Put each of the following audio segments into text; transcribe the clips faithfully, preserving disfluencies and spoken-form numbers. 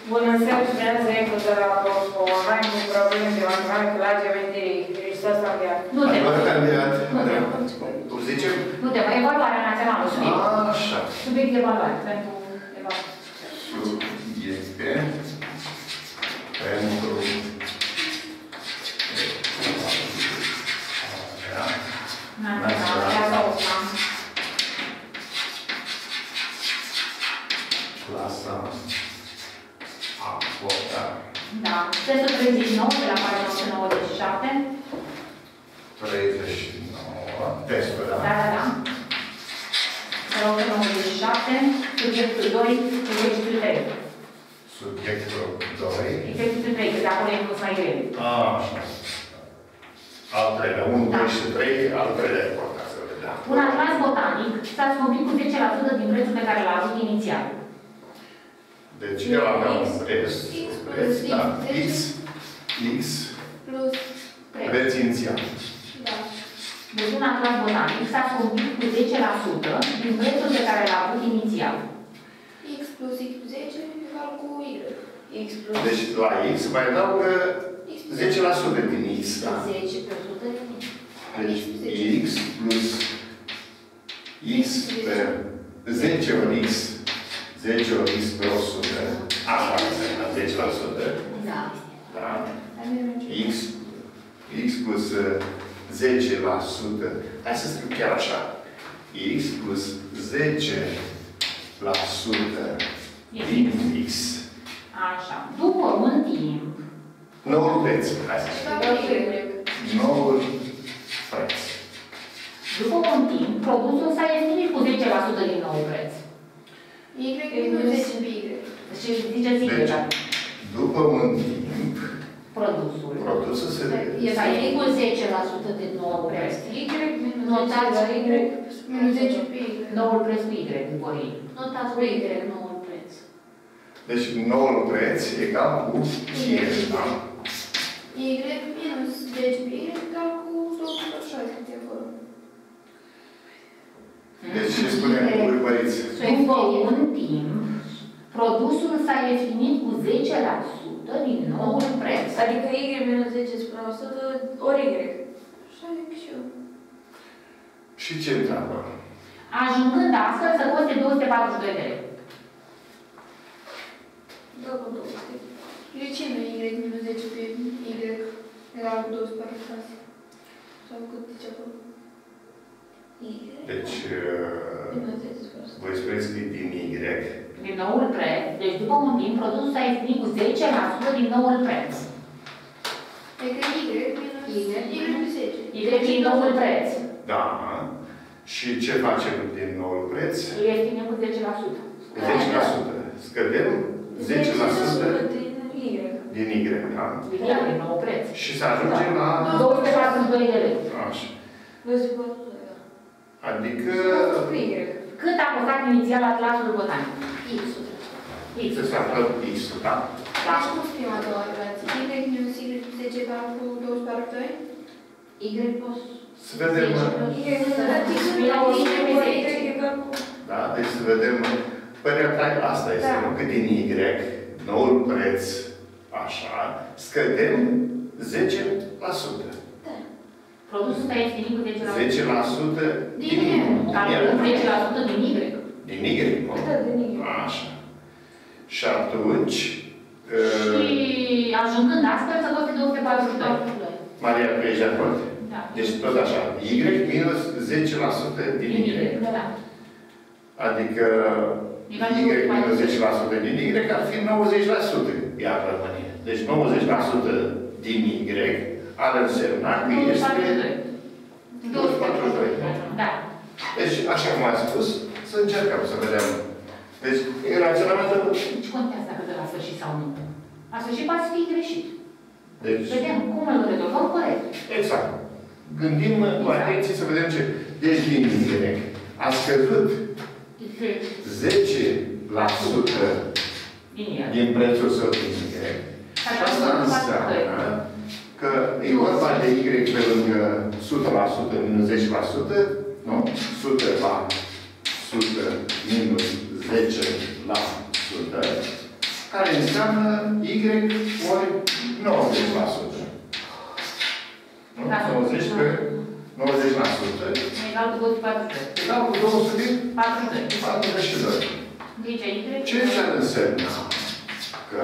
Bună seara, Dumnezeu Ecru de la Prosco, online cu probleme de matematică la geometrie. Hristos a înviat. Nu te mai. Cum zicem? Nu te mai. Evaluarea națională, subiect. Așa. Subiect de evaluare pentru evaluare. Subiecte pentru națională. Clasa a quota. Da. Testul treizeci și nouă de la pagina o sută nouăzeci și șapte. treizeci și nouă. Testul, da? Da, da, da. De la o sută nouăzeci și șapte. Subiectul doi, exercițiul trei. Subiectul doi. Exercițiul trei, că de acolo e plus mai greu. Așa. Al treilea. unu, doi și trei, al treilea quota, să vedem. Un atlas botanic s-a scumpit cu zece la sută din prețul pe care l-a avut inițial. Deci el avea un preț, preț, da, X, X, Plus preț inițial. Da. Deci un atlas botanic s-a scumpit cu zece la sută din prețul pe care l-a avut inițial. X plus X plus zece egal cu Y. X plus Deci la X mai adaugă zece la sută din X, da? zece pe o sută din X. Deci X plus X pe zece ori X, zece ori X pe o sută, asta înseamnă zece la sută. Da. Da? X, X plus zece la sută. Hai să scriu chiar așa. X plus zece la sută din X. Așa. După un timp, Noul preț. Hai să scriu. Noul preț. după un timp, produsul s-a ieftinit cu zece la sută din nou preț. Y minus zece pe Y. Și ziceți Y, Deci, dar după un timp, produsul produsul se s-a ieftinit cu zece la sută din nou preț. Y minus Notați zece Y. minus zece pe Y. Noul preț cu Y, după ei. Notați cu Y noul preț. Deci, noul preț egal cu Y, da? Y minus zece pe Y egal cu două sute șaizeci de acolo. Deci, ce spunem, urmăriți? După un timp, produsul s-a ieftinit cu zece la sută din noul preț. Adică Y minus zece spre o sută ori Y. Așa zic și eu. Și ce întreabă? Ajungând astfel să coste două sute patruzeci și doi de lei. Da, cu două sute. De ce nu Y minus zece pe Y egal cu două sute patruzeci și șase? Sau cât zice acolo? Y. Deci, Minus zece spre o sută. voi spuneți că e din Y. Din noul preț, deci după un timp, produsul s-a ieftinit cu zece la sută din noul preț. Adică Y minus Y minus zece. Y din noul preț. Da. Și ce facem din noul preț? Îl ieftinim cu zece la sută. zece la sută. Scădem zece la sută din Y. din Y, da? Din Y, din nou preț. Și să ajungem la... două sute patruzeci și doi de lei. Așa. două sute patruzeci și doi, da. Adică... Cu Y. Cât a costat inițial atlasul botanic? X-ul. X. Se află X-ul, da? Da. Deci cum scriem a doua relație? Y minus Y plus zece egal cu două sute patruzeci și doi? Y plus... Să vedem... Y minus Y egal cu... Da? Deci să vedem... Părerea ta asta este, nu? Că din Y, noul preț, așa, scădem zece la sută. Produsul s-a ieftinit cu zece la sută. zece la sută din Y. Calculăm zece la sută din Y. Din Y, nu? Da, din Y. Așa. Și atunci... Și ajungând astfel să coste două sute patruzeci și doi. Maria, tu ești de acord? Da. Deci tot așa. Y minus zece la sută din Din Y. Y, da. Adică Y minus zece la sută din Y ar fi nouăzeci la sută. Iar rămâne. Deci nouăzeci la sută din Y ar însemna că este două sute patruzeci și doi. Da. Deci, așa cum am spus, să încercăm să vedem. Deci, în raționamentul... Ce contează dacă de la sfârșit sau nu? La sfârșit poate fi greșit. Deci, Vedem cum îl rezolvăm corect. exact. Gândim cu atenție să vedem ce... Deci, din Y a scăzut zece la sută din prețul său din Y. Și asta înseamnă că e vorba de Y pe lângă o sută la sută minus zece la sută, nu? o sută la sută minus zece la sută. care înseamnă Y ori nouăzeci la sută. nouăzeci pe nouăzeci la sută. Egal cu două sute patruzeci și doi. Egal cu două sute patruzeci și doi. patruzeci și doi. Deci Y. Ce ar însemna că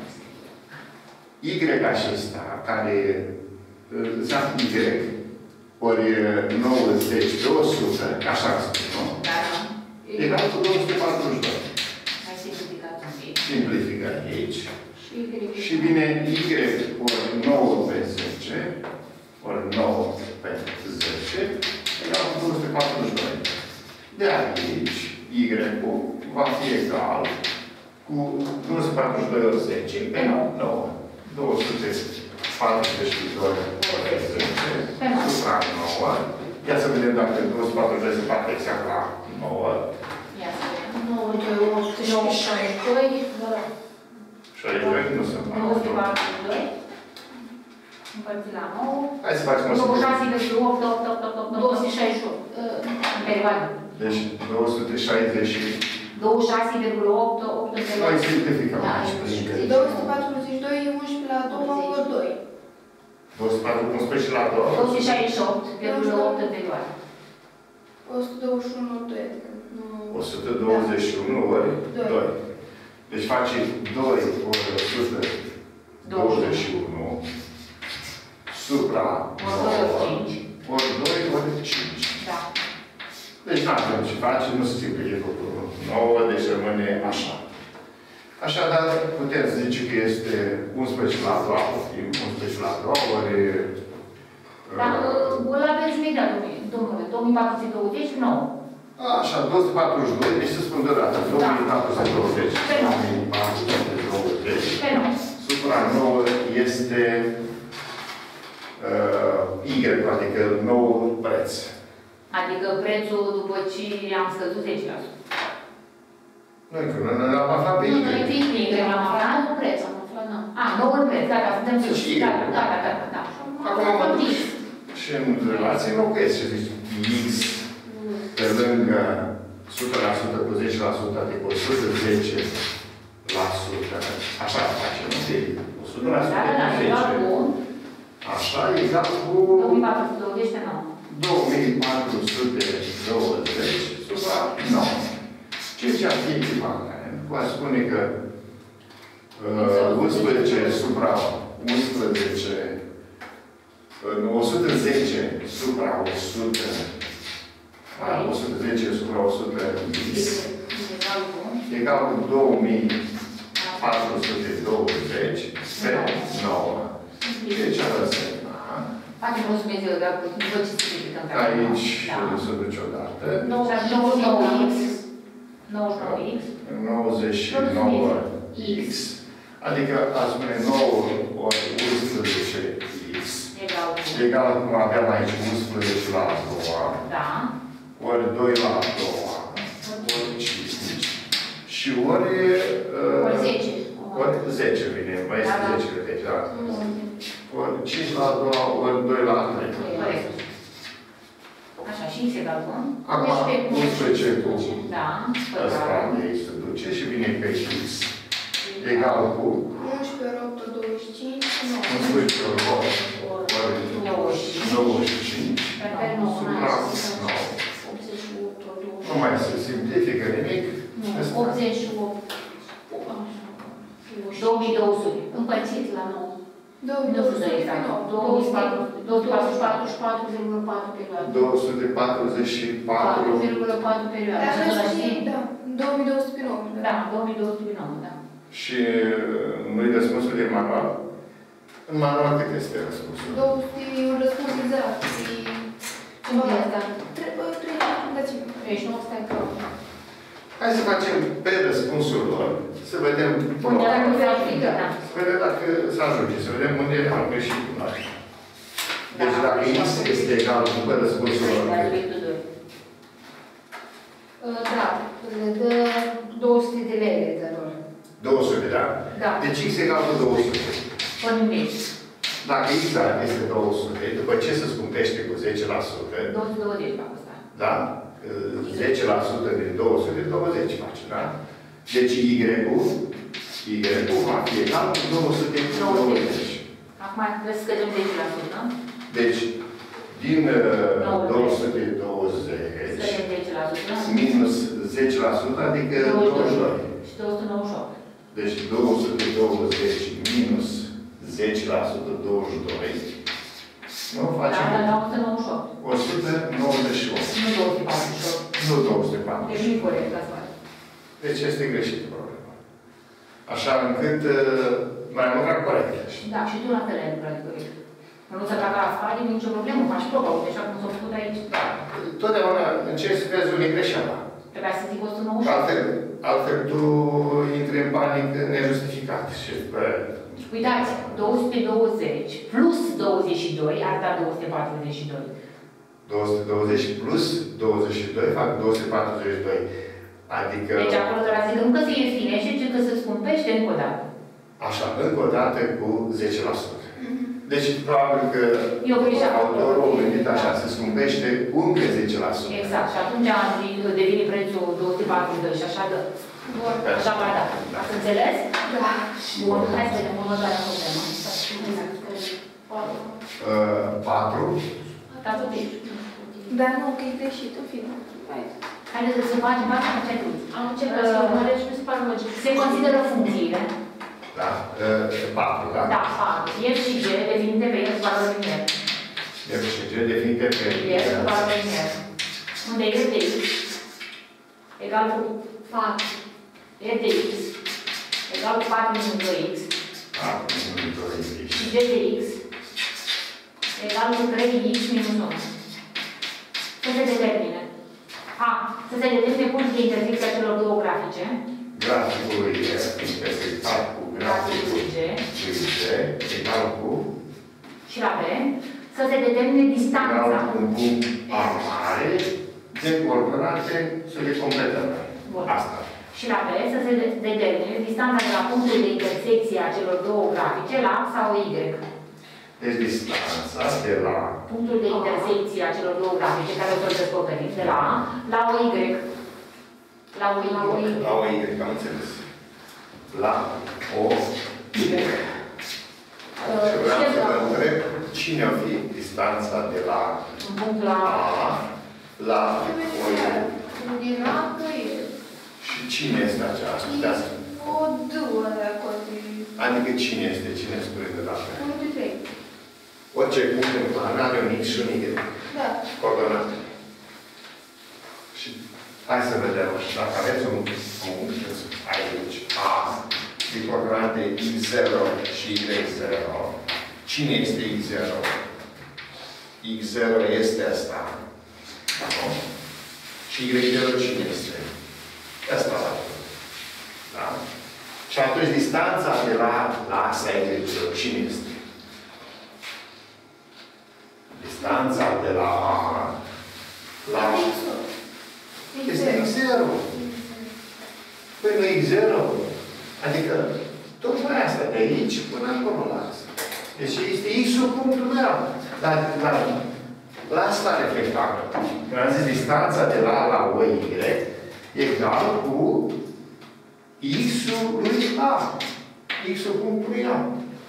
Y acesta, care înseamnă Y, ori nouăzeci pe o sută, așa am spus, nu? Da. Egal cu două sute patruzeci și doi. Hai simplificat un pic. Simplificăm aici. Și Y. Și vine Y ori nouă pe zece, ori nouă pe zece, egal cu două sute patruzeci și doi. De aici, Y-ul va fi egal cu două sute patruzeci și doi ori zece, pe nouă. două sute patruzeci și doi ori zece, supra nouă. Ia să vedem dacă două sute patruzeci și doi se face exact la nouă. Ia să vedem. nouă, doi, opt și șaizeci și doi. șaizeci și doi nu sunt la două sute nouă. patruzeci și doi. Împărțit la nouă. Hai să facem o douăzeci și șase simplificare. virgulă opt opt opt opt opt două sute șaizeci și opt. în perioadă. Deci două sute șaizeci și douăzeci și șase virgulă opt opt în noi perioadă. simplificăm Da, aici. e două sute patruzeci și doi, unsprezece la doi, ori doi. două sute unsprezece și la două. două sute șaizeci și opt virgulă opt în perioadă. o sută douăzeci și unu ori doi, adică nu... o sută douăzeci și unu ori doi. Deci face doi ori o sută douăzeci și unu supra nouă ori doi ori cinci. Da. Deci nu avem ce face, nu se simplifică cu nouă, deci rămâne așa. Așadar, putem zice că este unsprezece la doi, poftim, unsprezece la doi ori... Dar îl aveți imediat, domnule, două mii patru sute douăzeci și nouă. Așa, două sute patruzeci și doi, deci să spun deodată, două mii patru sute douăzeci. două mii patru sute douăzeci. Pe nouă. Supra nouă este uh, Y, adică nou preț. Adică prețul după ce am scăzut zece la sută. Noi că nu l-am aflat pe Y. Nu, noi fiind Y, l-am aflat, nu preț, am aflat, nu. A, noul preț, gata, suntem sus. Deci Y. Gata, gata, gata, da. Acum mă duc. Și în relație nu crezi și zici X pe lângă o sută la sută cu zece la sută, adică o sută zece la sută. Așa face, nu? o sută la sută Da, da, cu egal zece. cu Așa, egal cu două mii patru sute douăzeci pe nouă. două mii patru sute douăzeci supra nouă. Ceea ce ar fi echivalent, va spune că uh, unsprezece supra unsprezece, uh, o sută zece supra o sută, uh, o sută zece supra o sută X, Egal cu egal cu două mii patru sute douăzeci pe nouă. Ceea ce ar însemna facem mulțumesc eu, dar după ce se ridicăm pe aici, da. să duci odată, nouăzeci și nouă X. nouăzeci și nouă X. nouăzeci și nouă X, adică a spune nouă ori unsprezece X, Egal cu. egal cum aveam aici unsprezece la a doua, Da. ori doi la a doua, ori cinci, și ori... uh, Ori zece. Ori zece vine, mai este Da, da. zece de deci, da. Ori cinci la a doua, ori doi la a trei. Corect. Așa, și X egal cu. Acum, unsprezece cu Da. ăsta de aici se duce și vine pe X. Egal cu unsprezece ori opt ori douăzeci și cinci, unsprezece ori opt ori nouăzeci și cinci. Pe nouă. Supra nouă. optzeci și opt ori douăzeci. Nu mai se simplifică nimic. optzeci și opt. două mii două sute. Împărțit la nouă. două mii două sute exact. două mii patruzeci și patru virgulă patru perioade. două sute patruzeci și patru. patru virgulă patru perioade. Dar Să nu știi? știi, da. două mii două sute nouă. Da, două mii două sute nouă, da. Și nu-i răspunsul de manual? În manual cât este răspunsul? două sute e un răspuns exact. Ce nu e asta? Trebuie, dați-mi. treizeci și nouă, stai că... Hai să facem pe răspunsul lor, să vedem Unde dacă se aplică, da. Să vedem dacă se ajunge, să vedem unde am greșit cu noi. Deci Da. dacă X este egal cu pe răspunsul lor. La subiectul doi. Da, le dă două sute de lei de lor. două sute, da? Da. Deci X egal cu două sute. Până în meci. Dacă X este două sute, după ce se scumpește cu zece la sută, două sute douăzeci la asta. da? zece la sută din două sute douăzeci face, da? Deci Y-ul Y-ul va fi egal cu două sute douăzeci. Acum trebuie să scădem zece la sută. Deci, din uh, două sute douăzeci Scădem zece la sută. minus zece la sută, adică douăzeci și doi. Și două sute nouăzeci și opt. Deci două sute douăzeci minus zece la sută, douăzeci și doi. Nu facem? Da, da, o sută nouăzeci și opt. o sută nouăzeci și opt. Nu două sute patruzeci și opt. Nu două sute patruzeci. Deci nu-i corect asta. Deci este greșit problema. Așa încât mai am lucrat corect. Da, și tu la fel ai lucrat corect. Nu să dacă la faci, nicio problemă, faci proba, uite așa cum s-a făcut aici. Da. Totdeauna încerci să vezi unde e greșeala. Trebuia să zic o sută nouăzeci și opt. Altfel, altfel tu intri în panic nejustificat. Și, bă, Uitați, două sute douăzeci plus douăzeci și doi ar da două sute patruzeci și doi. două sute douăzeci plus douăzeci și doi fac două sute patruzeci și doi. Adică... Deci acolo trebuie să zic, nu că se ieftinește, ci că se scumpește încă o dată. Așa, încă o dată cu zece la sută. Deci, probabil că Eu greșeam. autorul a gândit așa, se scumpește cu încă zece la sută. Exact. Și atunci devine prețul două sute patruzeci și doi și așa dă. Așa va da. Ați înțeles? Da. Bun, hai să vedem următoarea problemă. patru. Da, tot ești. Dar nu, că e greșit, în fine. Hai. Haideți să facem asta ce ai vrut. Am încercat să urmăresc și nu se pare logic. Se consideră funcțiile. Da. patru, da? Da, patru. F și G definite pe X valori în F. F și G definite pe X valori în F. Unde F de X egal cu patru. F de X egal cu patru minus doi X. patru minus doi X. Și G de X egal cu trei X minus unu. Să se determine. A. Să se determine punctul de intersecție a celor două grafice. Graficul e intersectat cu graficul G. G egal cu Și la B. Să se determine distanța. egal cu un punct A mare de coordonate să le completăm. Bun. Asta. Și la B. Să se determine distanța de la punctul de intersecție a celor două grafice la A sau Y. Deci distanța de la Punctul de intersecție a celor două grafice care o să-l descoperim de la A la o Y. La o Y. La o Y, am înțeles. La o Y. Și vreau să vă întreb cine ar fi distanța de la Un punct la A la o Y. Din A că e. Și cine este aceasta? Puteți spune. O două de acolo. Adică cine este? Cine spune de dată? unu, doi, trei. Orice punct în plan are un X și un Y. Da. Coordonate. Și hai să vedem. Dacă aveți un punct aici, A, de coordonate X zero și Y zero, cine este X zero? X zero este asta. Și Y zero cine este? Asta la da? Și atunci distanța de la, la axa Y zero, cine este? Distanța de la A la este X zero. Păi nu X zero. Adică tocmai asta, de aici până acolo la asta. Deci este X-ul punctul meu. Dar la, la asta reflectat. Când am zis distanța de la A la O Y egal cu X-ul lui A. X-ul punctului A.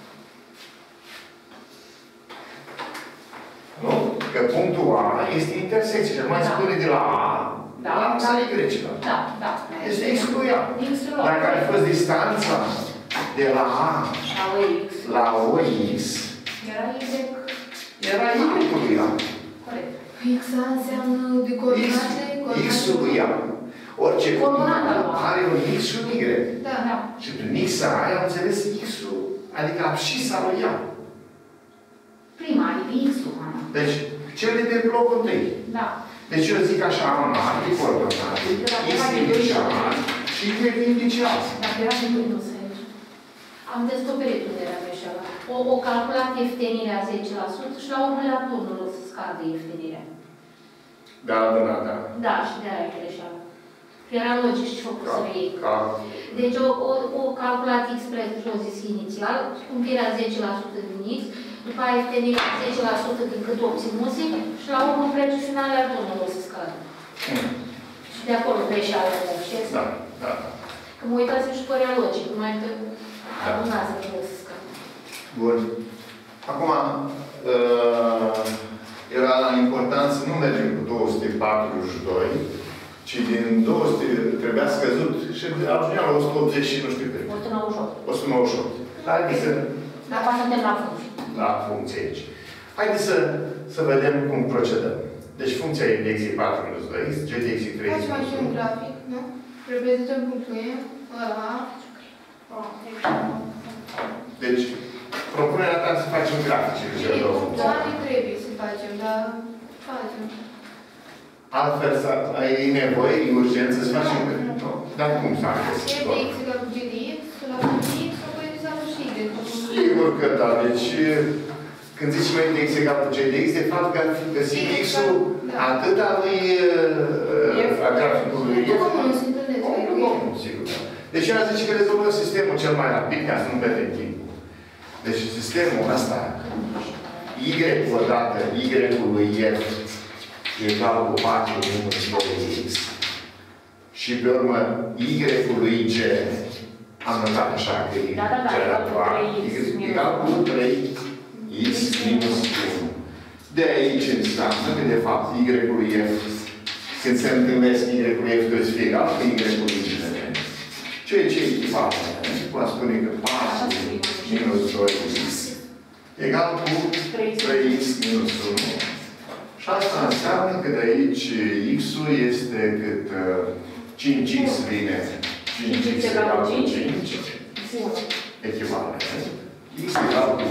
Nu? Că punctul A este intersecție. Și mai Da. spune de la A Da. la axa Y. Da, da. Este X-ul lui A. X-ul Dacă ar fi fost distanța de la A la O X. la O X, Era Y. era Y-ul lui A. Corect. X înseamnă de coordonate. X-ul lui A. Orice Coordonata lui A. are un X și un Y. Da. Da. Și prin X aia am înțeles X-ul, adică abscisa lui A. Prima, adică X-ul, Ana. Deci, cel de pe blocul întâi. Da. Deci eu zic așa, am mare, coordonate, X inicial și Y inicial. Dacă era din Windows aici. Am descoperit unde era greșeala. O, o calculat ieftenirea zece la sută și la urmă la turnul o să scadă ieftenirea. Da, da, da. Da, și de aia e greșeala. Că era logic și făcut să iei. Ca, Deci o, o, o calculat X prețul și o zis inițial, scumpirea zece la sută din X, după aia ieftenirea zece la sută din cât obținuse și la urmă prețul final al turnului o să scadă. hmm. Și de acolo greșeala de acces. Da, da. Că mă uitați și părea logic, numai că adunați să nu să scap. Bun. Acum, uh, era important să nu mergem cu două sute patruzeci și doi, ci din două sute trebuia scăzut și ajungea la o sută optzeci și nu știu cât. o sută nouăzeci și opt. o sută nouăzeci și opt. Haideți să... Acum suntem la funcție. La funcție aici. Haideți să, să vedem cum procedăm. Deci funcția e dx patru minus doi, g dx trei minus Facem aici un grafic, nu? Reprezentăm punctul E, ăla. Deci, propunerea ta să facem grafice. Da, nu trebuie să facem, dar facem. Altfel, ai nevoie, e urgență să facem... Nu. Dar cum să faci? E dx egal cu g dx, la funcție x, apoi să avem și y. Sigur că da. Deci, când zicem noi dx egal cu g dx, de fapt, găsim x-ul atât al lui graficului. E comun, se întâlnesc. Comun, sigur. Deci, eu aș zice că rezolvăm sistemul cel mai rapid, ca să nu pierdem timpul. Deci, sistemul ăsta, y odată, y-ul lui f, egal cu patru minus doi x, și pe urmă, y-ul lui g, am notat așa că e da, da, da, generator, egal cu trei x minus unu. De aici înseamnă că, de fapt, y-ul lui f, când se întâlnesc y-ul lui f, trebuie să fie egal cu y-ul lui g. Ceea ce e echivalent, putem spune că patru minus doi x egal cu trei x minus unu. Și asta înseamnă că de aici x-ul este cât cinci x vine. cinci x egal cu cinci. Echivalent. X egal cu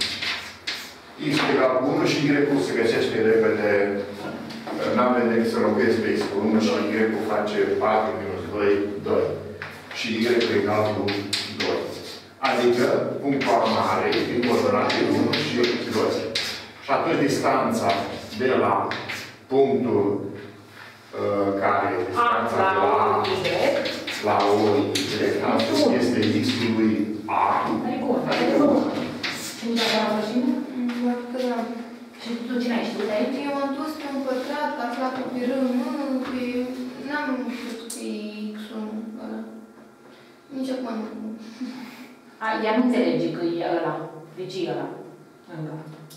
x egal cu unu și y-ul se găsește repede. N-avem decât să locuiesc pe x cu unu și y-ul face patru minus doi, doi. Și y egal cu doi. Adică punctul mare din coordonate unu și doi. Și atunci distanța de la punctul uh, care distanța A, la la la O Y, atunci este x-ul lui A. Adică bun, adică bun. Cine a dat la sfârșit? Că da. Și tu cine ai știut aici? Eu am dus pe un pătrat, ca aflat pe rând, pe... N-am știut că e x-ul ăla. Nici acum nu. A, ea nu înțelege că e ăla. Deci e ăla. Încă.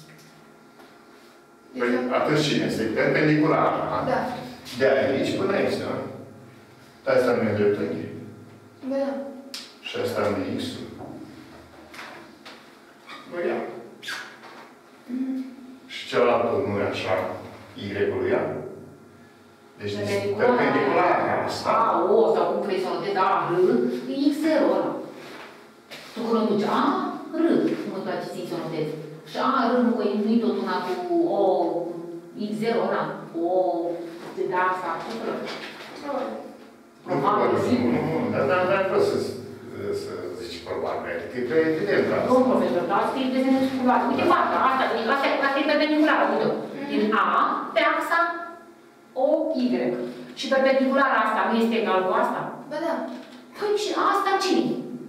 Păi atunci cine este? Perpendicular, da? Da. De aici până aici, da? Dar asta nu e dreptunghi. Da. Și asta nu e x-ul. Nu ia. Mm. Și celălalt nu e așa, y-ul ia. Deci perpendicular asta. A, O, sau cum vrei să o notezi, A, R, e X zero ăla. Tu când o duci A, R, cum îți place ție să o notezi. Și A, R, nu că nu-i tot una cu O, X zero ăla, O, de da, asta, cum vrei. Probabil, sigur. Nu, dar n-am vrut să zici probabil. Că e prea evident. Domnul profesor, dar asta e desenul sculat. Uite, asta, asta, asta e perpendiculară, uite. Din A, pe axa O, Y. Și perpendiculara asta nu este egal cu asta? Ba da. Păi și asta cine?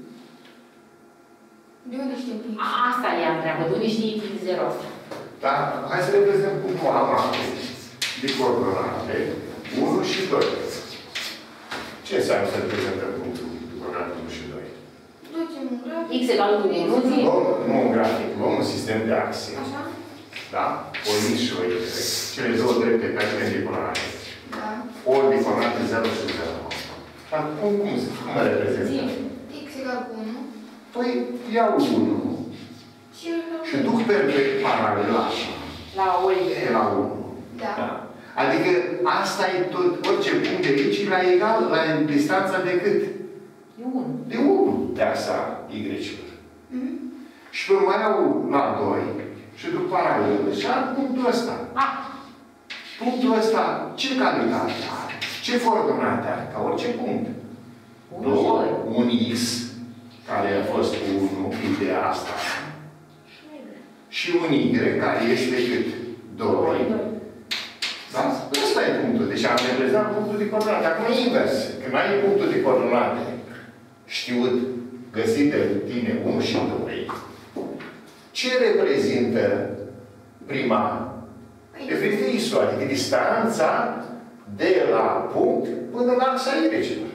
De unde știm că e? Asta e întreabă, de unde știi X zero asta? Da? Hai să reprezentăm punctul A mare de coordonate unu și doi. Ce înseamnă să reprezentăm punctul de coordonate unu și doi? Ducem un grafic. X egal cu unu, zi? Luăm, nu un grafic, luăm un sistem de axe. Așa? Da? O X și o Y. Cele două drepte perpendiculare. Da. Ori de coordonate zero și zero. Dar cum, cum, cum le reprezentăm? X egal cu unu. Păi iau unu Și eu egal și duc pe paralel așa. La O, Y. E la unu. Da. Da. Adică asta e tot, orice punct de aici e la egal, la distanța de cât? E unu. De unu de axa Y-uri. Mhm. Și pe mai iau la doi și duc paralel și am punctul ăsta. Ah. Punctul ăsta, ce calitate are? Ce coordonate are? Ca orice punct. doi, un X, care a fost unu, ideea asta. Și un Y, care este cât? doi. Da? Ăsta e punctul. Deci am reprezentat punctul de coordonate. Acum e invers. Când ai punctul de coordonate știut, găsit de tine unu și doi, ce reprezintă prima? Reprezintă X-ul, adică distanța de la punct până la axa Y-ului.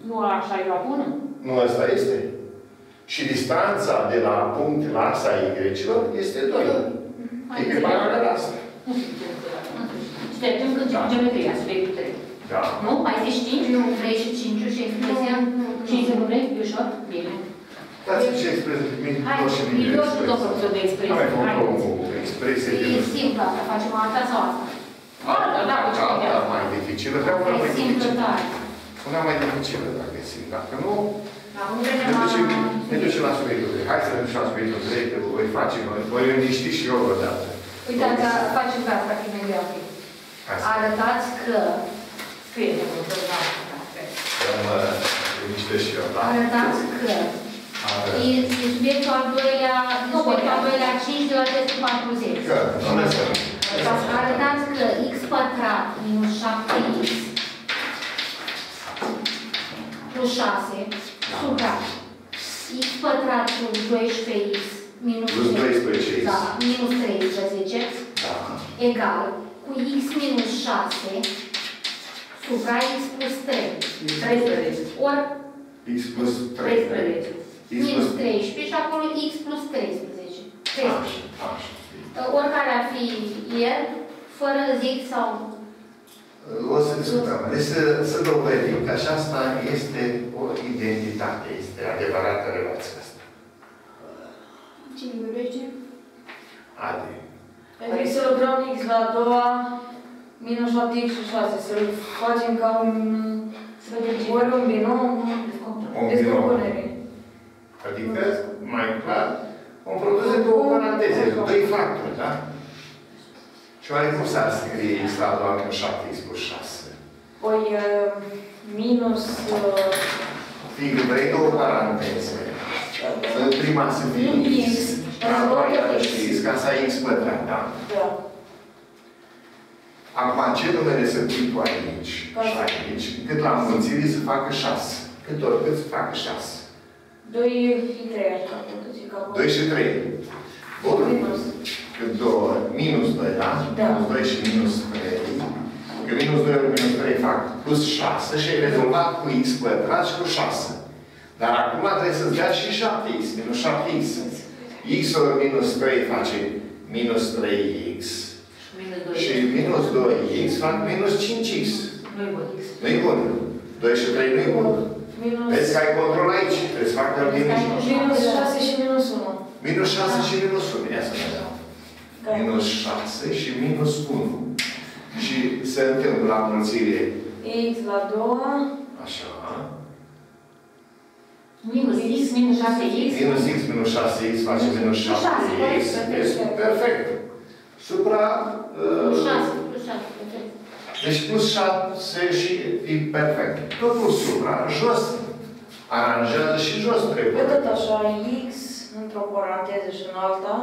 Nu așa e la unu? Nu, asta este. Și distanța de la punct la axa Y-ilor este doi. Echipararea de asta. Nu știu ce înțeleg. Ștergem când geometria, subiectul trei. Da. Nu? Mai zici cinci? Nu, vrei și cinci și expresia? cinci nu vrei? E ușor? Bine. Dați-mi și expresie. Hai, eu și tot profesor de expresie. Hai, vom o expresie de... E simplă asta, facem alta sau asta? Alta, da, cu ce Alta mai dificilă, vreau una mai E simplă dificilă. tare. Una mai dificilă, dacă simt. Dacă nu, Acum ne trecem la... ducem, ne ducem la subiectul trei. Hai să ne ducem la subiectul trei, că voi face, voi liniști și eu odată. Uitați, facem pe asta, că e mai greu. Arătați că... Scrie de mult, da. Să mă liniște și eu, da? Arătați că... E subiectul al doilea, subiectul al doilea cinci de la testul patruzeci. Că, nu lăsăm. Arătați că x pătrat minus șapte x plus șase supra x pătrat plus doisprezece x minus Plus doisprezece x. Da, minus treisprezece Da. egal cu x minus șase supra x plus trei. treisprezece. Ori X plus treisprezece. X minus plus... treisprezece și acolo x plus treisprezece. Așa, așa. Oricare ar fi el, fără zic sau... O să discutăm. Deci să, să dovedim că aceasta este o identitate, este adevărată relația asta. Cine vorbește? Adi. Adică să lucrăm x la a doua, minus șapte x și șase. Să-l facem ca un... Să vedem ce... Ori un binom, Un descompunere. Adică, mai clar, un produs de două paranteze, doi factori, da? Și oare cum s-ar scrie x la a doua minus șapte x plus șase? Păi, uh, minus... Uh, Fiindcă vrei două paranteze. În prima să fie x, la a doua iarăși x, ca să ai x pătrat, da? da. Acum, ce numere să pui tu aici și aici, cât la înmulțire să facă șase? Cât ori cât să facă șase? doi și trei, așa, pot zic că doi și trei. Bun. Cât două, minus doi, da? Da. Minus doi și minus trei. Că minus doi ori minus trei fac plus șase și ai rezolvat cu x pătrat și cu șase. Dar acum trebuie să-ți dea și șapte x, minus șapte x. X ori minus trei face minus trei x. Și minus doi x fac minus cinci x. Nu-i bun x. Nu-i bun. doi și trei nu-i bun. Minus... Vezi că ai control aici. Trebuie să facă minus Minus șase și minus unu. minus șase și minus unu. Ia să vedem. Minus șase și minus unu. Și se întâmplă la înmulțire. X la a doua. Așa. Minus x, minus șase x. Minus x minus șase x face minus șapte x. Este perfect. Supra... Plus Uh, șase, plus șase, perfect. deci plus șase și e perfect. Totul supra, jos. Aranjează și jos trebuie. Pe tot așa, x într-o paranteză și în alta.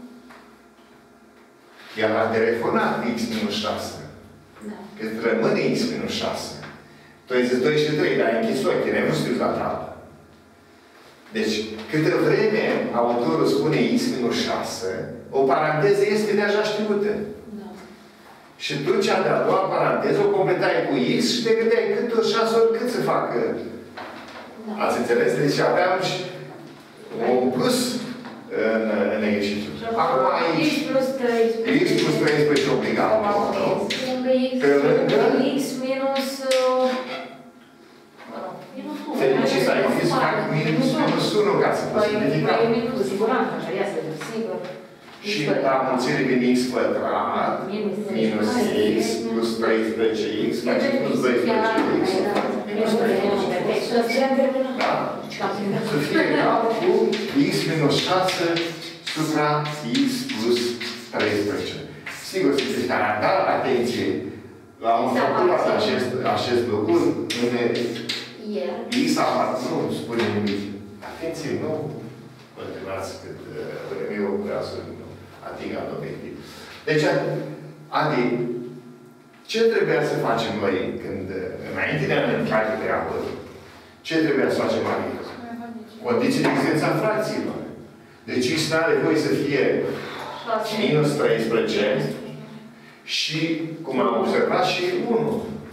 Iar la telefonat x minus șase. Da. Cât rămâne x minus șase. Tu ai zis doi și trei, dar ai închis ochii, n-ai vrut să la tablă. Deci, câtă vreme autorul spune x minus șase, o paranteză este deja știută. Da. Și tu cea de-a doua paranteză o completai cu x și te gândeai cât ori șase ori cât să facă. Da. Ați înțeles? Deci aveam și un plus în, în exercițiu. Acum aici, X plus treisprezece. x plus treisprezece obligatoriu. Lângă x. Pe lângă, X minus... uh, Minus unu. fericit să ai zis, fac minus minus unu ca să poți simplifica. Cu siguranță, așa, ia să vedem. Sigur. Și la mulțire din x pătrat, minus x plus treisprezece x, face plus doisprezece x, minus treisprezece. Da? Să fie egal cu x minus șase supra x plus treisprezece. Sigur, simplificarea, dar atenție, la un făcut acest, acest lucru, în x apar, nu spune nimic. Atenție, nu vă întrebați cât vreme eu vreau să ating alt obiectiv. Deci, Adi, ce trebuia să facem noi când, înainte de a ne face treabă, ce trebuia să facem aici? Condiții de existență a fracțiilor. Deci x n-are voie să fie minus treisprezece și, cum am observat, și unu.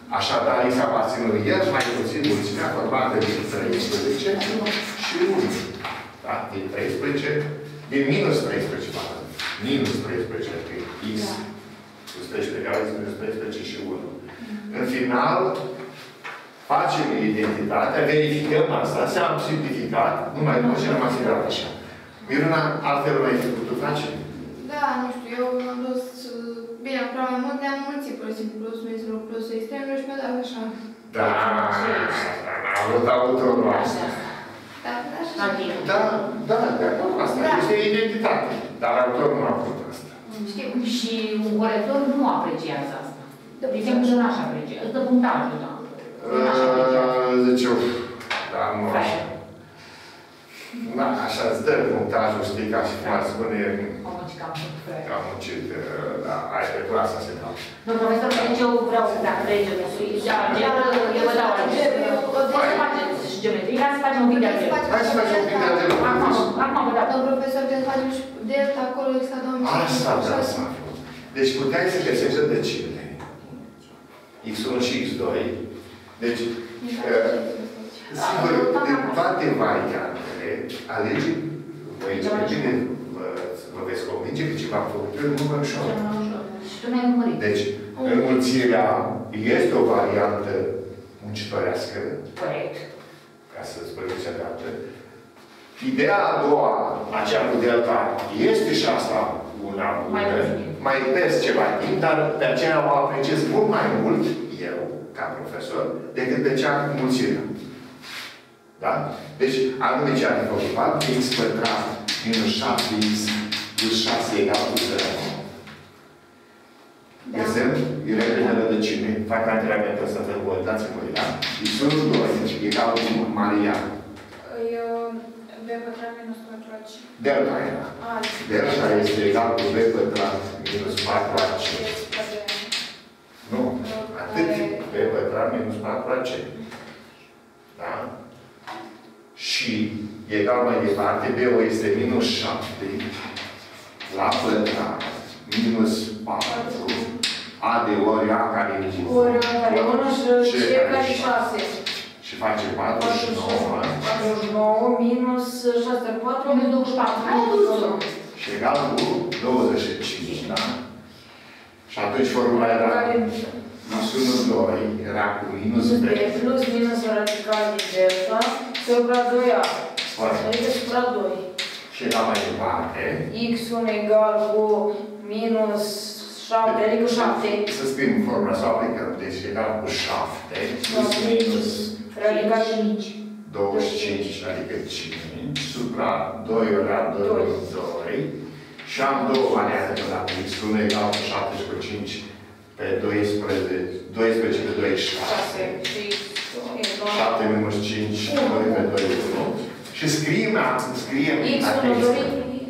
Așadar, x aparține lui el, mai puțin mulțimea formată din treisprezece și unu. Da? Din treisprezece, din minus treisprezece, pardon. Minus treisprezece, că x plus treisprezece egal x minus treisprezece și unu. În final, facem identitatea, verificăm asta, se-am simplificat, nu mai pot și rămas egal așa. Miruna, altfel nu ai făcut, tu face? Da, nu știu, eu am dus, bine, am prea mai mult, le-am mulțit, pur și simplu, plus, minus, plus, extremul și mi-a dat așa. Da, am vrut autorul asta. Da, așa. Da, da, de acord cu asta. Este identitate. Dar autorul nu a făcut asta. Știu, și un corector nu apreciază asta. De exemplu, nu așa apreciază. Îți dă punctajul, da. Zice, uf, da, nu așa. Da, așa îți dă punctajul, știi, ca și cum ar spune... Că am muncit, da, ai pe clasa se dau. Domnul profesor, deci eu vreau să dacă trece măsuri, eu vă dau aici. Să faceți și geometrie, hai să facem un pic de algebra. Hai să facem un pic de algebra. Acum vă dau. Domnul profesor, trebuie să facem și delta acolo, x la două mii. Asta vreau să fac. Deci puteai să găsești rădăcinile. x unu și x doi. Deci, sigur, din toate variantele, alege, voi bine, vă veți convinge că ceva am făcut eu, număr ușor. Și tu mi-ai numărit. Deci, înmulțirea este o variantă muncitorească. Corect. Ca să spun că se adaptă. Ideea a doua, aceea cu delta, este și asta una bună. Mai, mai pes ceva timp, dar pe aceea o apreciez mult mai mult, eu, ca profesor, decât pe cea cu mulțirea. Da? Deci, anume ce are făcut, x pătrat minus șapte x plus șase egal cu zero. De exemplu, eu repede rădăcine, fac antrenamentul ăsta de voi, dați-mi voi, da? x unu doi, egal cu Maria. Eu, b pătrat minus patru a c. Delta era. Delta este egal cu b pătrat minus patru a c. Nu, atât. b pătrat minus patru a c. Da? Și egal mai departe, b-ul este minus șapte la pătrat minus patru a de ori a care e ori a care e unu și c care e șase. Și face patruzeci și nouă. patruzeci și nouă minus șase ori patru, minus douăzeci și patru. Și egal cu douăzeci și cinci, da? Și atunci formula era x unu doi era cu minus b. Plus minus radical din delta supra doi a. Adică supra doi. Și egal mai departe. x unu egal cu minus șapte, adică șapte. Să scriem formula, să aplicăm. Deci egal cu șapte plus minus radical cinci. douăzeci și cinci, adică cinci, supra doi ori a doi, doi. Și am două variante la x unu egal cu șapte și cu cinci pe doisprezece, doisprezece pe doi, șase. șapte minus cinci, doi pe doi, unu. Și scriem, scriem x unu doi.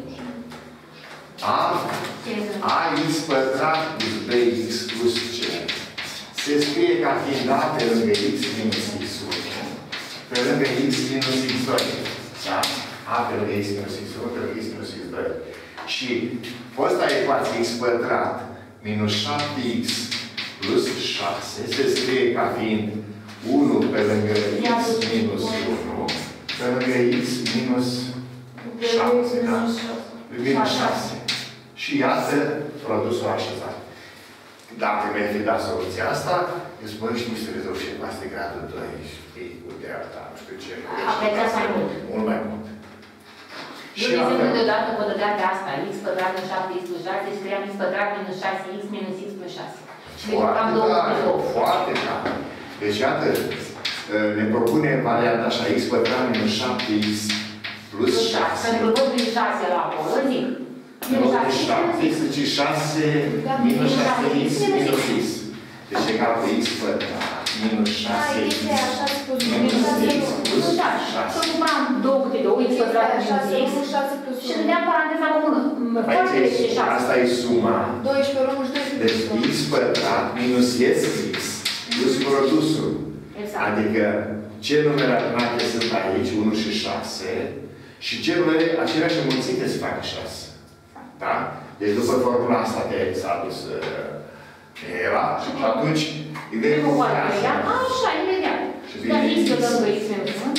A, ax pătrat plus bx plus c. Se scrie ca fiind a pe lângă x minus x unu, pe lângă x minus x doi. Da? A pe lângă x minus x unu, pe lângă x minus x doi. Și fosta ecuație x pătrat minus șapte x plus șase se scrie ca fiind unu pe lângă x minus unu, pe lângă x minus șapte. Da? Minus șase. Și iată produsul așezat. Dacă mi-ai fi dat soluția asta, îți spun, știi să rezolvi și asta de gradul doi, știi, cu dreapta, nu știu ce. Aplicați mai mult. Mult mai mult. Eu, de exemplu, deodată, vă dădea pe asta, x pătrat minus șapte x plus șase, scriam x pătrat minus șase x minus x plus șase. Și ne Foarte tare, foarte tare. Deci, iată, ne propune varianta așa, x pătrat minus șapte x plus șase. Pentru că tot minus șase la acolo, zic. Minus șapte, zice șase minus șase x minus x. Deci egal cu x pătrat minus șase x minus x plus șase. Să număram două câte două, x pătrat minus x și dădeam paranteza comună. Foarte de șase. Asta e suma. doisprezece ori unu și doisprezece. Deci x pătrat minus sx plus produsul. Adică ce numere adunate sunt aici, unu și șase, și ce numere aceleași înmulțite se facă șase. Da? Deci după formula asta de s-a dus Eva, și atunci Ideea Primul e coadă, ia? Așa, imediat. Dar X pe lângă X minus unu.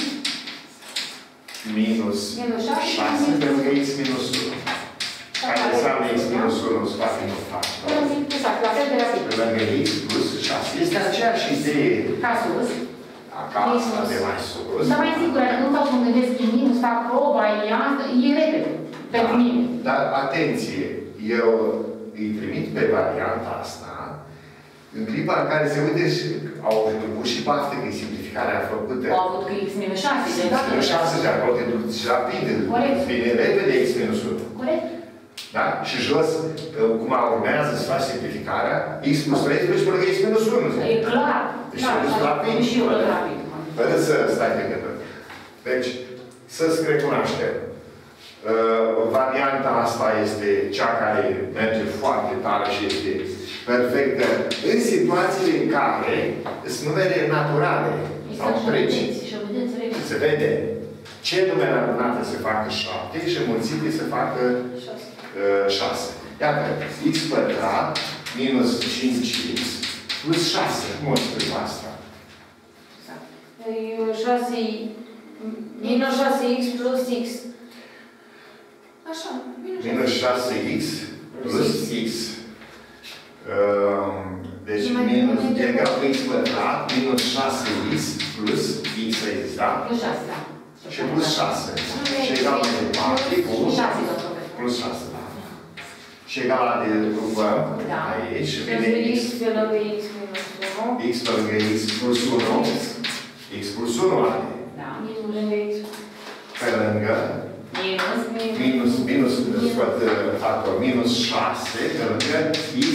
Minus Minus șase. șase pe lângă X minus unu. Care înseamnă X minus unu, îți fac un factor. Exact, la fel de rapid. Pe lângă X plus șase. Este aceeași idee. Ca sus. Acasă, de mai sus. Dar mai sigur, dacă nu stau să mă gândesc în minus, fac proba, e asta, e repede. Pentru mine. Dar atenție, eu îi trimit pe varianta asta în clipa în care se uite și au avut și baftă că simplificarea făcută. Au avut că X minus șase. X minus șase de acolo te duci și rapid. Corect. Vine repede X minus unu. Corect. Da? Și jos, cum urmează să faci simplificarea, X plus treisprezece pe lângă X minus unu. E clar. Deci eu sunt rapid. Și eu sunt rapid. Fără să stai pe gânduri. Deci, să-ți recunoaștem. Uh, varianta asta este cea care merge foarte tare și este perfectă în situațiile în care sunt numere naturale sau treci. Se vede ce numere adunate se facă șapte și mulțite se facă uh, șase. Iată, X pătrat minus cinci X plus șase. Cum o spui asta? șase, minus șase X plus X. Așa, Minus șase X plus X. Um, deci minus egal cu X pătrat minus șase X plus X aici, da? Plus șase, da. Și plus șase. Și egal mai departe cu plus șase, da. Și egal la de grupăm aici și vine X. X pe lângă X minus unu. X pe lângă X plus unu. X plus unu are. Da. Minus lângă X. Pe lângă Minus. minus, minus, scot factor, minus șase, pe lângă X.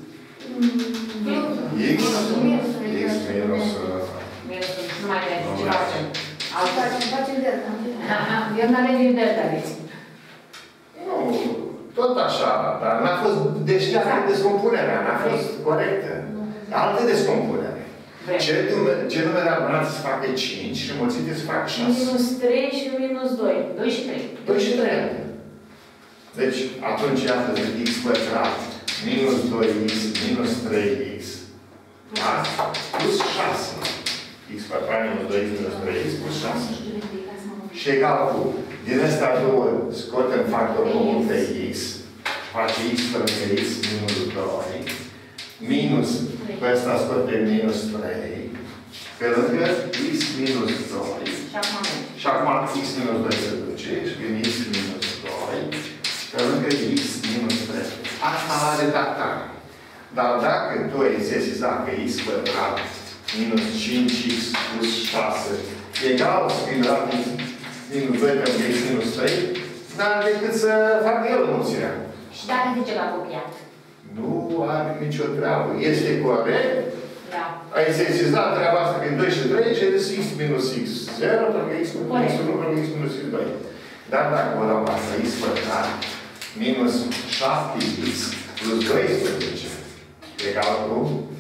X. X minus... Nu mai vrem ce facem. Facem delta. Eu nu avem din delta, deci. Nu, tot așa, dar n-a fost deșteaptă descompunerea, n-a fost corectă. Altă descompunere. Ce, ce numere adunat să facă cinci și mulțite să facă șase? Minus trei și minus doi. doi și trei. doi și trei. Deci, atunci, iată, X pătrat minus doi X minus trei X. Da? Plus șase. X pătrat minus doi X minus trei X plus șase. Și egal cu, din astea două, scotem factorul comun pe X. Face X pe lângă X minus doi. Minus, pe ăsta scotem minus trei. Pe lângă X minus doi. Și acum Și acum X minus doi se duce și vine X minus doi. Pe lângă X minus trei. Asta la redactare. Dar dacă tu ai sesizat că X pătrat minus cinci X plus șase egal spinat minus doi pe lângă X minus trei, n-are decât să facă el mulțirea. Și dacă zice la copiat? Nu are nicio treabă. Este corect. Da. Ai sesizat treaba asta prin doi și trei și ai zis X minus X zero, pentru că X minus unu, pentru că X minus X doi. Dar dacă vă dau asta, X pătrat minus șapte X plus doisprezece egal cu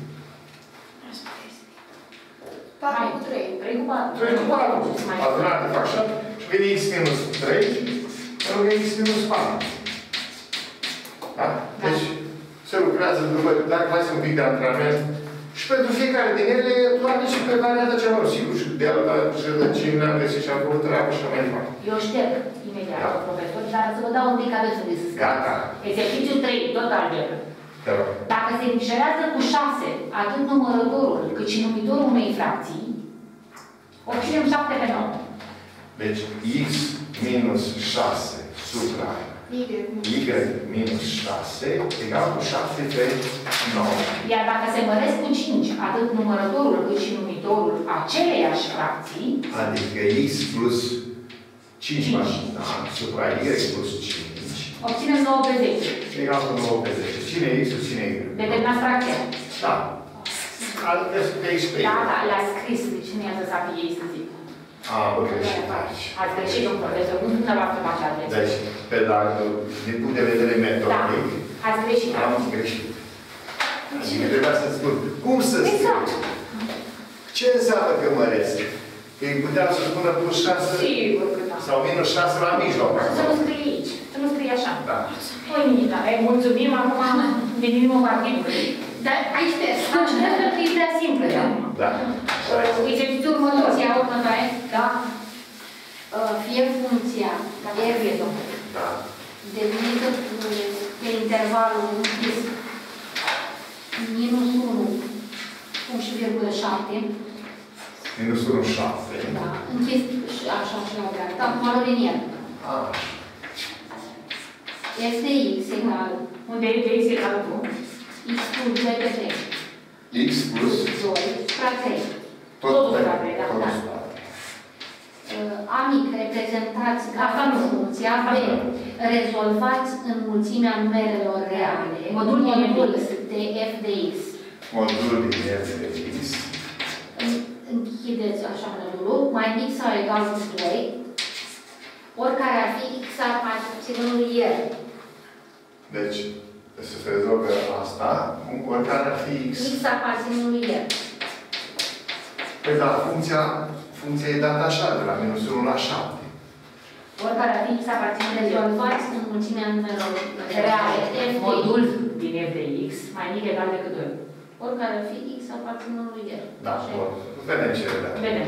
patru cu trei. trei cu patru. trei cu patru. Adunate fac așa. Și vine X minus trei, pentru că X minus patru. Da? Deci, se lucrează după, dacă faci un pic de antrenament, și pentru fiecare din ele, tu ai și pe varianta cea mai sigur. Și de ala și rădăcina, găsit și am făcut treabă și mai departe. Eu șterg imediat, da. Profesor, dar să vă dau un pic că aveți unde să scrieți. Gata. Exercițiul trei, tot algebră. Te rog. Dacă se micșorează cu șase, atât numărătorul cât și numitorul unei fracții, obținem șapte pe nouă. Deci, X minus șase supra Y minus șase egal cu șapte pe nouă. Iar dacă se măresc cu cinci, atât numărătorul cât și numitorul aceleiași fracții, Adică X plus cinci, da, supra Y plus cinci. obținem nouă pe zece. Egal cu nouă pe zece. Cine e X, cine e Y? Determinați fracția. Da. Adică pe X pe Y. Da, da, le-a scris, deci nu i-a lăsat pe ei să zic. A, bă, greșit aici. Ați greșit, domnul profesor, nu dumneavoastră face altfel. Deci, pe la, din punct de vedere metodic, Da, ați greșit. am greșit. Adică trebuia să spun, cum să spun? Exact. Ce înseamnă că măresc? Că îi putea să spună plus șase Sigur că da. sau minus șase la mijloc. Să nu scrie aici, să nu scrie așa. Da. Păi, nimic, da, îi mulțumim, acum venim în partidul. Dar aici te E prea simplă, da? Da. Exercițiul următor. funcția următoare, Da? uh, fie funcția f Da. definită pe intervalul închis minus unu punct și virgulă șapte, Minus unu, șapte. da, închis și așa și la o dreapta, cu valoare liniară. Ah. F de x egal Unde e de x egal cu? x plus doi pe trei. X plus doi supra trei. Totul supra trei, da, Totul da. supra trei. Uh, A mic reprezentați ca Asta nu. funcția B. Rezolvați în mulțimea numerelor reale. Modul modul de de f de x. Modulul din F de X. În- Închideți așa modulul, mai mic sau egal cu doi, oricare ar fi x aparținându el. Deci, să se rezolve asta, oricare ar fi X. X aparținându el. Păi da, funcția, funcția e dată așa, de la minus unu la șapte. Oricare ar fi x aparținând rezolvați în mulțimea numerelor reale. F de Modul x. din f de x mai mic egal decât doi. Oricare ar fi x aparținându el. Da, Așa e. bun. Vedem ce vedem. Vedem.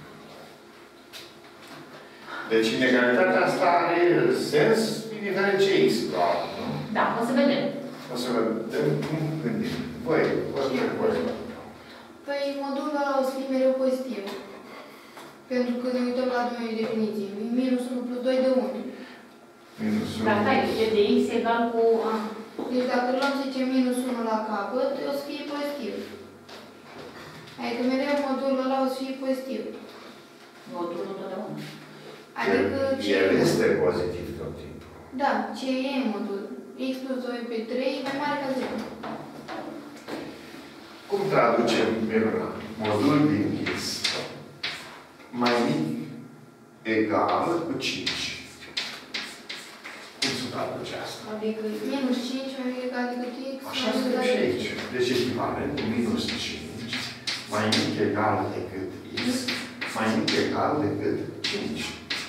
Deci, inegalitatea asta are sens indiferent ce X, probabil, nu? Da, o să vedem. O să vedem cum gândim. Voi, voi, voi. Păi modulul ăla o să fie mereu pozitiv. Pentru că ne uităm la domeniul definiției. Minus unu plus doi de unu. Minus unu. Dar stai, f de x egal cu... A. Deci dacă luăm, să zicem, minus unu la capăt, o să fie pozitiv. Adică mereu modulul ăla o să fie pozitiv. Modulul întotdeauna. Adică ce El este pozitiv tot timpul. Da, ce e modul? X plus doi pe trei mai mare ca zero. Cum traducem Miruna? Modul din X mai mic egal cu cinci. Cum se traduce asta? Adică minus cinci mai mic egal decât x. Așa scrie și aici. Deci echivalent cu minus cinci mai mic egal decât X mai mic egal decât cinci.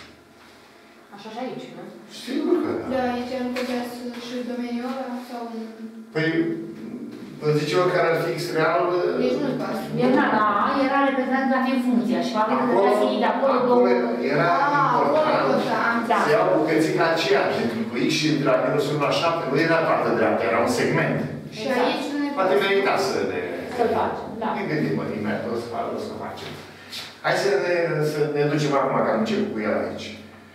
Așa și aici, nu? Sigur că da. Da, aici nu putea să și domeniul ăla sau... Păi, vă zice oricare ar fi X real... Deci nu-ți pasă. Era, da, era reprezentat la fi funcția și faptul că Acolo, trebuia să iei de acolo acolo două... era Ah, important important. Da. să iau bucățica aceea, pentru că X și de la minus unu la șapte nu era partea dreaptă, era un segment. Și aici nu ne Poate merita să ne... Să-l facem, da. Ne gândim, mă, imediat, o să, o să facem. Hai să ne, să ne ducem acum, că am început cu el aici.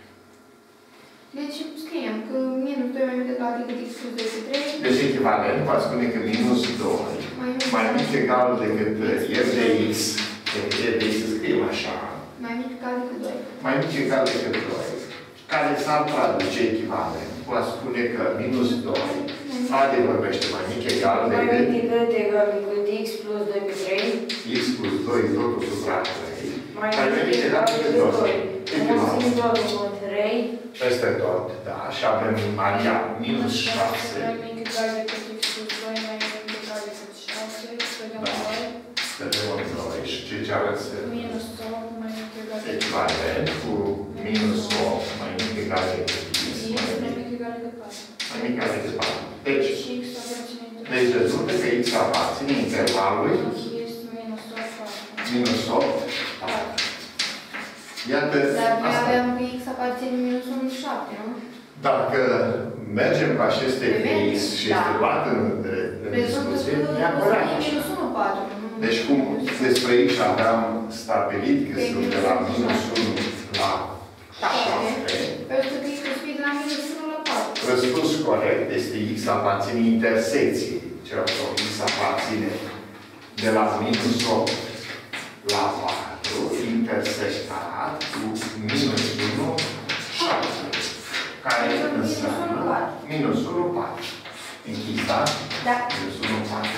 Deci scriem că minus doi mai mic egal decât x plus doi pe trei. Deci echivalent, va spune că minus doi mai mic egal decât f de x, f de x să scriem așa, Mai mic egal decât doi. mai mic egal decât doi, care s-ar traduce echivalent, va spune că minus doi adevărbește mai mic egal Mai decât mic decât egal decât x plus doi pe trei. x plus doi totul supra trei, Mai care mai mic mic egal egal decât decât doi. doi. Echivalent. Mulțim doi trei. Peste tot, da, și avem Maria minus șase. Mai mic egal decât x plus doi, mai mic egal decât șase, scădem Da. doi. Scădem o doi și ce cealaltă se Minus opt, mai mic egal decât echivalent cu minus opt mai mic egal decât x, x, mai mic egal decât patru. mai mic egal decât patru. Deci, Și x aparține deci rezultă că x aparține intervalului este minus opt, patru. minus opt, patru. Iată, Dar noi asta. aveam că x aparține minus unu și șapte, nu? Dacă mergem cu aceste fx și Da. este luat în, în Rezultă discuție, că neapărat o să fie așa. minus unu, patru. nu? Deci cum despre x aveam stabilit că sunt de la minus unu la șapte, Pentru că x o să fie de la minus unu la patru. răspunsul corect este x aparține intersecției. Cel sau x aparține de la minus opt la patru, intersectat cu minus unu, șapte. Care înseamnă minus unu, patru. Închis, da? Da. Minus unu, patru.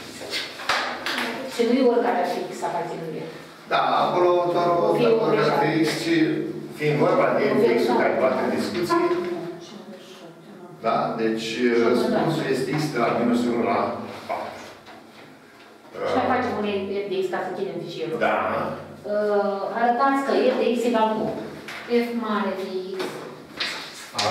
Și nu e oricare ar fi x aparținând el. Da, acolo doar o Fie o oră greșeală. fix și fiind vorba de fixul care poate în discuție, da? Deci răspunsul este x de la minus unu la patru. Și mai facem un f de x ca să închidem fișierul. Da. Uh, arătați că f de x egal cu F mare de x.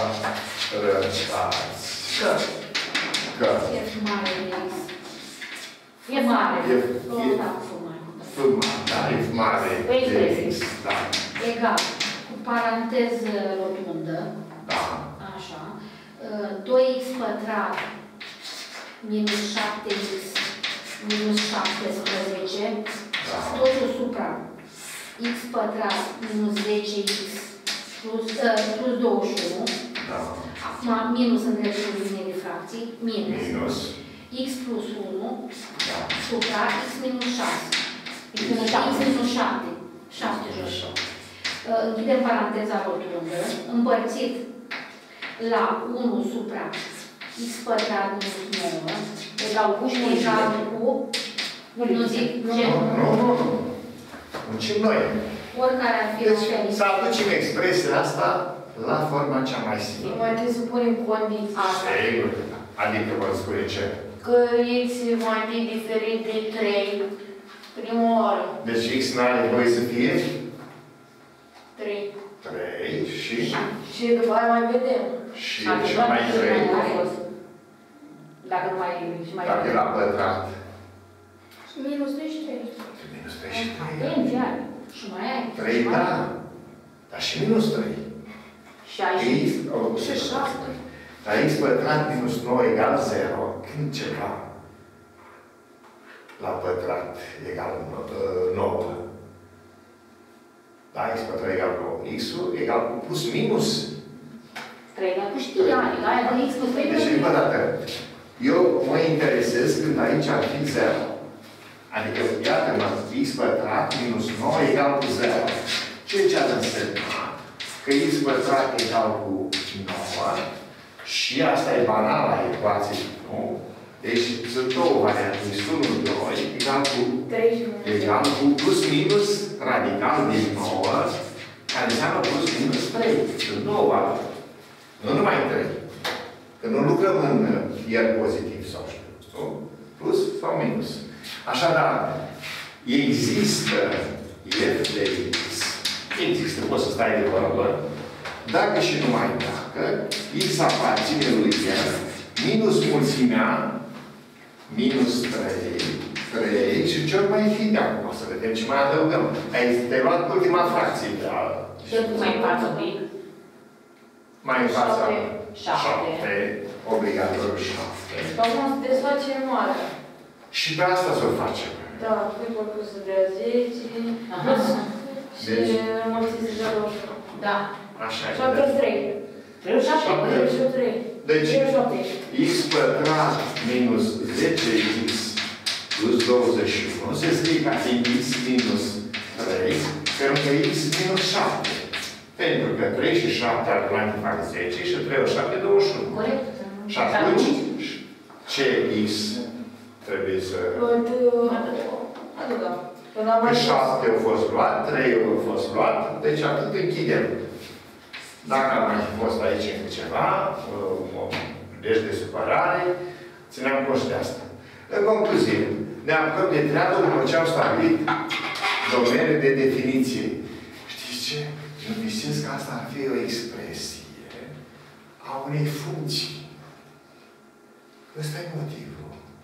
Arătați că că F mare de x. E mare. E, Oh, e da, frumos. F mare, da, e mare. Păi, de X, da. Egal. Cu paranteză rotundă. Da. Așa. doi x pătrat minus șapte x minus șaptesprezece. Da. Totul supra x pătrat minus zece x plus, uh, plus douăzeci și unu. Da. Acum minus în dreptul linii de fracții. Minus. Minus. X plus unu Da. supra x minus șase. X minus șapte. X minus șapte. șapte jos. Uh, Închidem paranteza rotundă. Împărțit la unu supra x pătrat minus nouă. Egal cu și Egal cu... Nu zic ce? Nu, nu, nu. Muncim noi. Oricare ar fi Deci, la să aducem expresia asta la forma cea mai simplă. Mai trebuie să punem condiții. Sigur. Adică vă spune ce? Că x mai fi diferit de trei prima oară. Deci X n-are voie să fie trei. trei și... Și după aia mai vedem. Și ce mai trei. Dacă nu mai... și mai... Dacă e la pătrat. Minus trei și trei. Minus trei și trei. Atenție, are. Și mai ai. trei, da. Dar și minus trei. Și ai X, oh, Și șapte. Dar X pătrat minus nouă egal zero. Când ceva la pătrat egal nouă. Da, X pătrat egal nouă. X-ul egal cu plus minus. trei, dar tu știi, Ani, aia de X plus trei. Deci, încă o dată, eu mă interesez când aici ar fi zero. Adică, iată-mă, X pătrat minus nouă egal cu zero. Ce ce ar însemna? Că X pătrat egal cu nouă și asta e banala ecuației, nu? Deci sunt două variante. X unu, doi egal cu, egal cu plus minus radical din nouă, care înseamnă plus minus trei. Sunt două variante. Nu numai trei. Că nu lucrăm în ier pozitiv sau știu. Nu? Plus sau minus. Așadar, există f de x. Există, poți să stai de vorbă. Dacă și numai dacă, x aparține lui f minus mulțimea minus trei, trei și ce mai fi de acum. Să vedem ce mai adăugăm. Ai te-ai luat ultima fracție. Da. Ce mai în față un pic? Mai în fața. Șapte. șapte. Obligatoriu șapte. Acum să desfacem mare. Și pe asta să o facem. Da, trebuie că să dea zece. Plus și înmulțiți de douăzeci și unu. Da. Așa e. șapte trei. trei șapte. trei și trei. Deci, șapte. x pătrat minus zece x plus douăzeci și unu se scrie ca x minus trei, pentru că x minus șapte. Pentru că trei și șapte ar trebui să fac zece și trei ori șapte, douăzeci și unu. Corect. Și atunci, ce x trebuie să... Adăugăm. Că șapte au fost luat, trei au fost luat, deci atât închidem. Dacă ar mai fi fost aici încă ceva, deci de supărare, țineam cont de asta. În concluzie, ne apucăm de treabă după ce am stabilit domeniul de definiție. Știți ce? Eu visez că asta ar fi o expresie a unei funcții. Ăsta e motivul.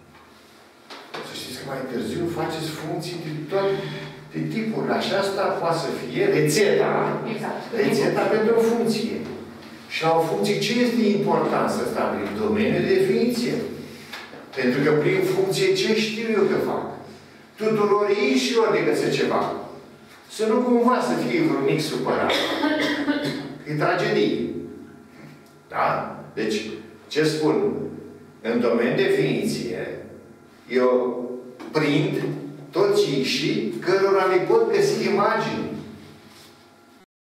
Să știți că mai târziu faceți funcții de toate tipurile. Așa asta poate să fie rețeta. Exact. Rețeta pentru o funcție. Și la o funcție ce este important să stabilim? Domeniul de definiție. Pentru că prin funcție ce știu eu că fac? Tuturor ei și ori de găsesc ceva. Să nu cumva să fie vreun mic supărat. E tragedie. Da? Deci, ce spun? În domeniul de definiție, eu prind toți și cărora le pot găsi imagini.